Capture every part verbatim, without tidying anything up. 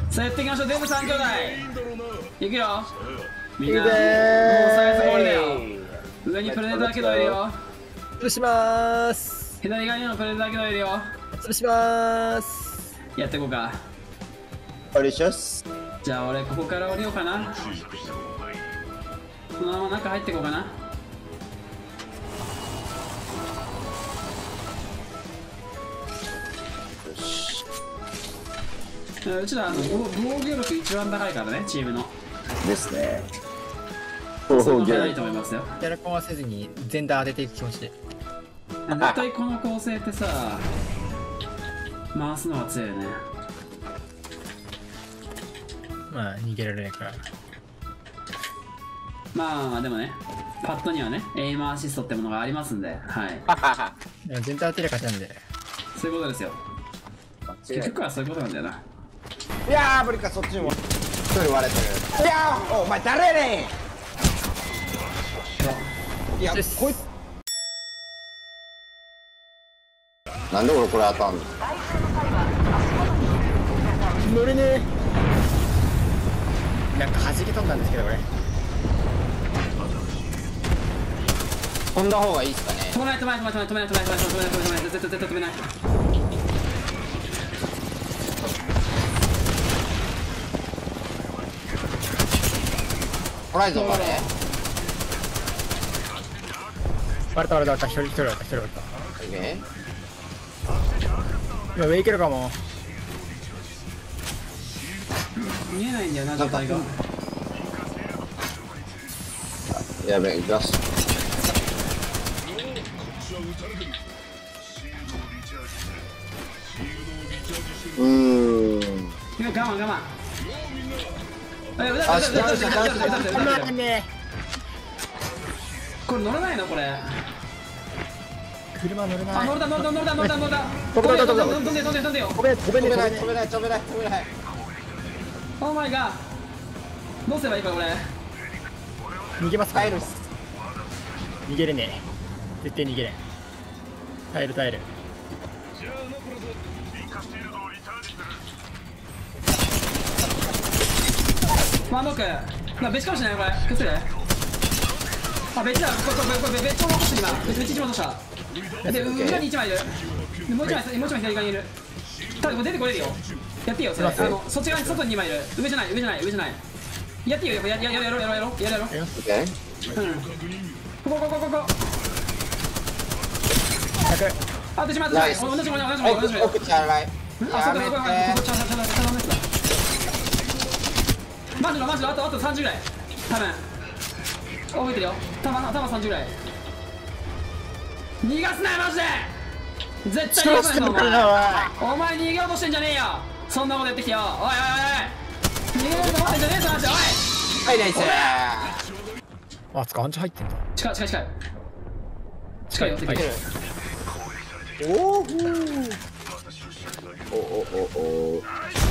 さあやっていきましょう。全部さん兄弟いくよ。みんなもういくぜ最初ゴールだよ。上にプレデターけどいるよ。 潰しまーす。 左側にもプレデターけどいるよ。 潰しまーす。 やっていこうか。 お願いします。 じゃあ俺ここから降りようかな。このまま中入っていこうかな。うちらあの防御力一番高いからね、チームの。 ですね。 そこがいいと思いますよ。 キャラコンはせずに全体当てていく気持ちで。 絶対この構成ってさ、回すのが強いよね。 まあ逃げられないから。 まあでもね、パッドにはね、エイムアシストってものがありますんで、はい。 全体当てりゃ勝ちなんで。 そういうことですよ。結局はそういうことなんだよな。 いやー無理か、そっちにも一人割れてる。いやーお前誰やねん。いやこいつなんで俺これ当たんの。 乗れねえ。なんか弾け飛んだんですけどこれ。 飛んだ方がいいっすかね。 止めない止めない止めない止めない止めない止めない止めない止めない止めない絶対絶対止めない。 ホライゾン割れ割れた割れた割れた。一人一人割れた一人割れた。 オッケー。 今上行けるかも。 見えないんだよな、状態が。 やべえ、行きます。うーん。 いや我慢我慢。 あ、しダウンしたダウンしたダウンした。 これ乗らないのこれ。 車乗れない。 あ、乗れた乗れた乗れた乗れた乗れた。 飛べた飛べた飛んで飛んで飛んで飛んでよ。 飛べ飛べ飛べねない飛べない飛べない飛べない。 オーマイガー。どうすればいいかこれ。 逃げますか。 帰るっす。 逃げれねえ。絶対逃げれん。耐える耐える。 ワンノック。な別かもしれないこれ。気をつけて。あ別だ。これこれこれ別を落として今。別一番落とした。で裏に一枚いる。でもう一枚もう一枚左側にいる。ただこれ出てこれるよ。やっていいよそれ。あのそっち側に外に二枚いる。上じゃない上じゃない上じゃない。やっていいよ。ややややろうやろうやろうやろうやろう。 オッケー。 うん。ここここここ。あとしまってない。同じもの同じもの同じもの。 奥ちゃんらい。 あそこここここちゃんちゃんちゃんちゃんちゃん。マジのマジのあとあとさんじゅうぐらい。多分。覚えてるよ。たまたまさんじゅうぐらい。逃がすなよマジで。絶対逃がすなよお前。お前逃げようとしてんじゃねえよ。そんなことやってきてよ。おいおいおい。逃げようと思ってんじゃねえぞマジでおい。 はいナイス。 あ、つかアンチ入ってんだ。 近い近い近い。近いよ。近い。 おおおおおお。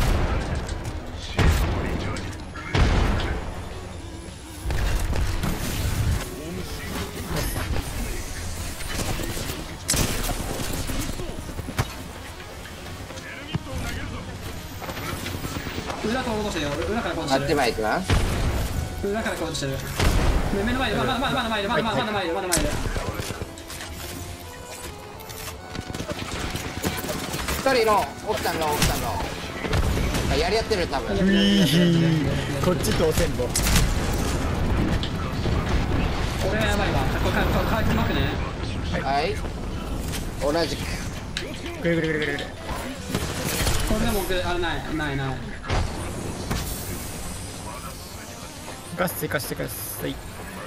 裏から落としてるよ。裏から落としてる。 あっち前行きます。 裏から落としてる。目の前でまだまだまだ前でまだまだまだ前でまだ前で。 一人の奥さんの奥さんのやり合ってる多分。 こっちとせんぼ。 俺がやばいわ。これかかかきまくね。 はい同じく。 ぐるぐるぐるぐるぐる。 これでもあれないないない。 ガス追加してください。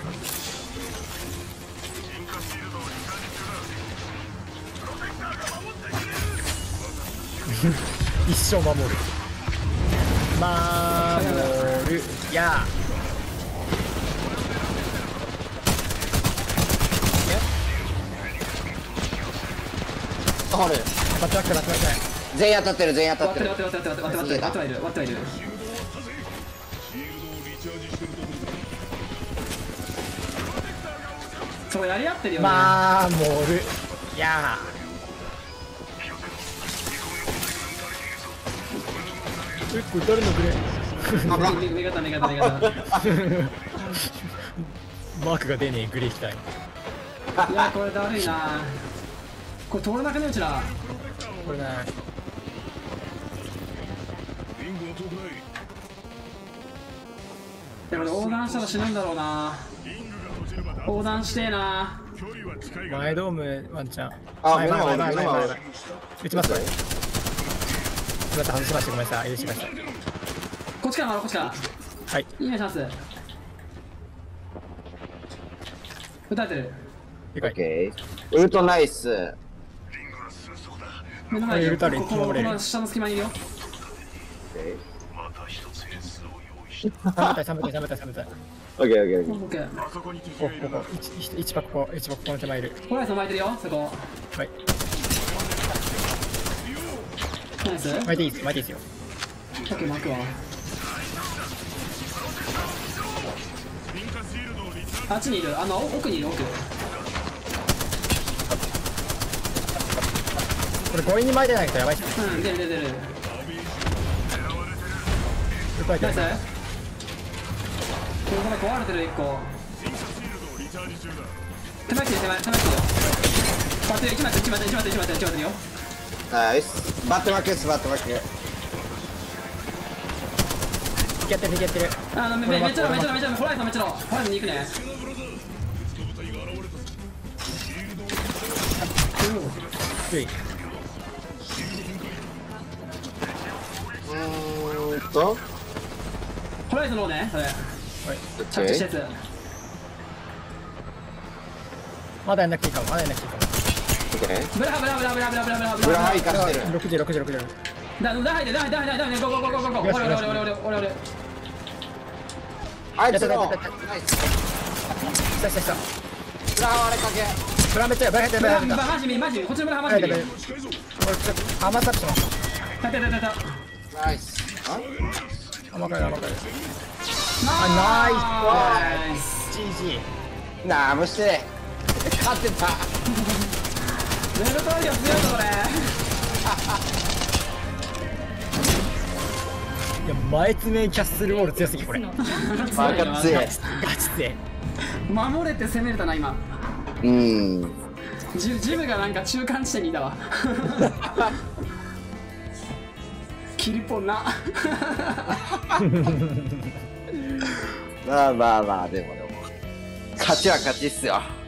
一生守る。守る。やホール。 ー。待って待って待って待って。 全員当たってる全員当たってる。 待って待って待って待って待って待って待ってはいる待ってはいる。そこやり合ってるよね。 守る。やー。 え、これ誰のグレー味味方味方味方。 マークが出ねえグレー機体。 いやこれだるいな。これ通れなくねうちら。 これね。 いやこれ横断したら死ぬんだろうな。横断してえな。 前ドームワンちゃん。 あ、 前目の前前前目の前前打ちますこれ。また外しましたごめんなさい。許しました。 こっちから回ろうこっちから。 はい。 いいねチャンス。撃たれてる。 でかい。 オッケー。ウルトナイス。 目の前にいる。 撃たれるこここの下の隙間にいるよ。 三部隊三部隊三部隊三部隊。 オッケーオッケーオッケー。 オッケー。 ここここ一一パここ一パここの手前いる。 ホライソン巻いてるよそこ。 はい。 ナイス。 巻いていいです巻いていいですよ。 オッケー巻くわ。あっちにいる。あの奥にいる奥。 これ強引に巻いてないとやばいっすね。 うん出る出る出る。 これナイス。これ壊れてる一個。手前来てる手前手前来てるよ。バッテリー一枚一枚一枚一枚一枚よ。 ナイス。バット負けですバット負け。 引きやってる引きやってる。 あのめめめっちゃめっちゃめっちゃホライソンめっちゃホライソンに行くね。 注意。 うーんと。 ホライソンの方ねそれ。 はい。 オッ着地したケー。 やつ。 まだやんなくていいかもまだやんなくていいかも。 オッケー。 ブラブラブラブラブラブラブラブラ。 ブラハイ化してる。 六時六時六時。 だだ入ってだ入ってだ入ってだ入ってゴーゴーゴーゴーゴーゴー。俺俺俺俺俺俺。 あいつの。 やったやったやったナイス。 したしたした。 ブラハ割れかけ。 ブラめっちゃブラヘッドブブララヘッド。 マジミマジこっちのブラマジミ。 はいだめ。これちょっと甘さってします。 たたたたた。 ナイス。あ甘かい甘かい。 ナイス。 ジージー。 なあむして勝ってた。 メルトリオ強いぞこれ。 いや前詰めキャッスルウォール強すぎこれ。 バカ強い。 ガチ強い。 守れて攻めれたな今。 うんジジムがなんか中間地点にいたわ。キリポンな。 まあまあまあでもでも勝ちは勝ちっすよ。